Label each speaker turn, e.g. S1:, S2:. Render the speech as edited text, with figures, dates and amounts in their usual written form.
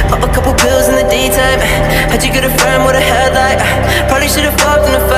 S1: Pop a couple pills in the daytime. How'd you get a friend with a headlight? Probably should've fucked in the